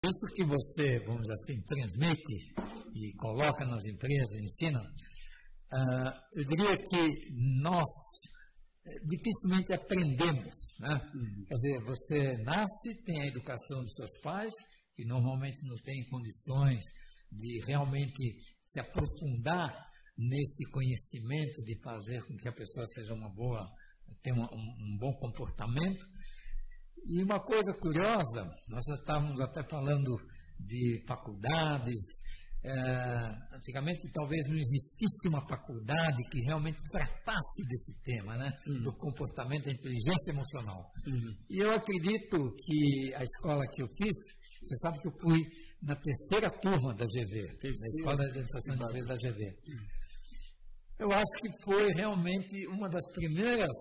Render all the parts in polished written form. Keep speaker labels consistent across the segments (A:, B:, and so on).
A: Isso que você, vamos dizer assim, transmite e coloca nas empresas, ensina, eu diria que nós dificilmente aprendemos, né? Quer dizer, você nasce, tem a educação dos seus pais, que normalmente não têm condições de realmente se aprofundar nesse conhecimento de fazer com que a pessoa seja tenha um bom comportamento. E uma coisa curiosa, nós já estávamos até falando de faculdades, antigamente talvez não existisse uma faculdade que realmente tratasse desse tema, né? Do comportamento da inteligência emocional. E eu acredito que a escola que eu fiz, você sabe que eu fui na terceira turma da GV, na Escola de Administração de Empresas da GV. Eu acho que foi realmente uma das primeiras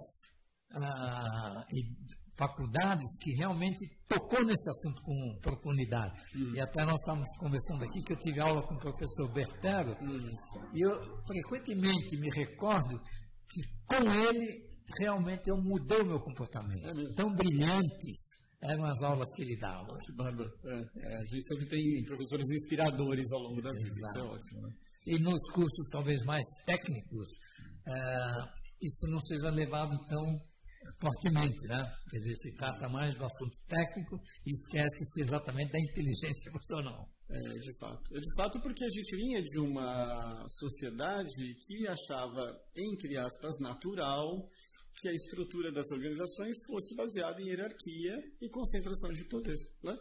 A: faculdades que realmente tocou nesse assunto com profundidade. E até nós estávamos conversando aqui que eu tive aula com o professor Bertero, e eu frequentemente me recordo que com ele realmente eu mudei o meu comportamento. Tão brilhantes eram as aulas que ele dava.
B: Que bárbaro. A gente sempre tem professores inspiradores ao longo da vida. Isso é ótimo, né?
A: E nos cursos talvez mais técnicos, isso não seja levado tão fortemente, né? Quer dizer, se trata mais do assunto técnico e esquece-se exatamente da inteligência emocional.
B: De fato. De fato, porque a gente vinha de uma sociedade que achava, entre aspas, natural que a estrutura das organizações fosse baseada em hierarquia e concentração de poder, né?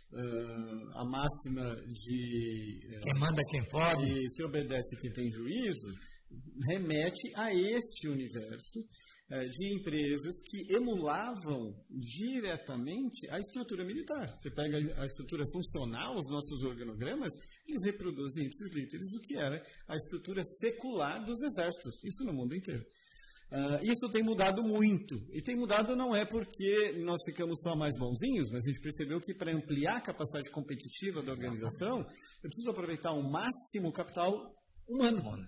B: A máxima de
A: quem manda quem pode
B: e se obedece quem tem juízo remete a este universo de empresas que emulavam diretamente a estrutura militar. Você pega a estrutura funcional, os nossos organogramas, eles reproduzem ipsis literis do que era a estrutura secular dos exércitos, isso no mundo inteiro. Isso tem mudado muito. E tem mudado não é porque nós ficamos só mais bonzinhos, mas a gente percebeu que para ampliar a capacidade competitiva da organização, eu preciso aproveitar ao máximo o capital humano.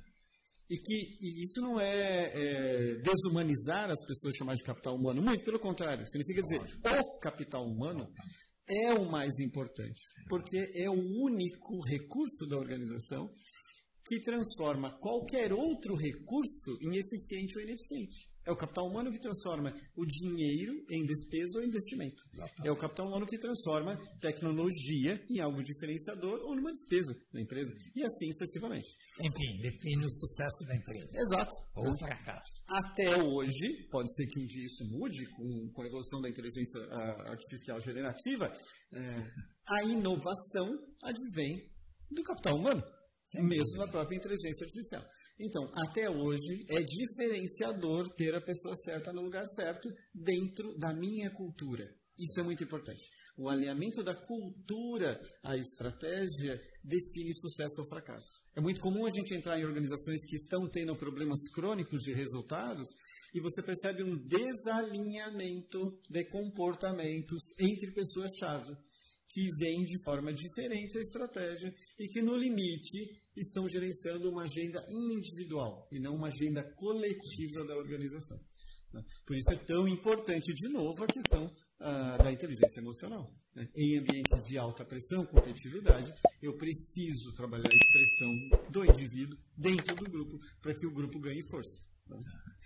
B: E isso não é desumanizar as pessoas, chamar de capital humano. Muito pelo contrário. Significa dizer, o capital humano é o mais importante. Porque é o único recurso da organização que transforma qualquer outro recurso em eficiente ou ineficiente. É o capital humano que transforma o dinheiro em despesa ou investimento. É o capital humano que transforma tecnologia em algo diferenciador ou numa despesa da empresa. E assim sucessivamente.
A: Enfim, define o sucesso da empresa.
B: Exato.
A: Ou o fracasso.
B: Até hoje, pode ser que um dia isso mude com a evolução da inteligência artificial generativa, a inovação advém do capital humano. Mesmo na própria inteligência artificial. Então, até hoje, é diferenciador ter a pessoa certa no lugar certo dentro da minha cultura. Isso é muito importante. O alinhamento da cultura à estratégia define sucesso ou fracasso. É muito comum a gente entrar em organizações que estão tendo problemas crônicos de resultados e você percebe um desalinhamento de comportamentos entre pessoas-chave que vêm de forma diferente a estratégia e que, no limite, estão gerenciando uma agenda individual e não uma agenda coletiva da organização. Por isso é tão importante, de novo, a questão da inteligência emocional. Em ambientes de alta pressão, competitividade, eu preciso trabalhar a expressão do indivíduo dentro do grupo para que o grupo ganhe força.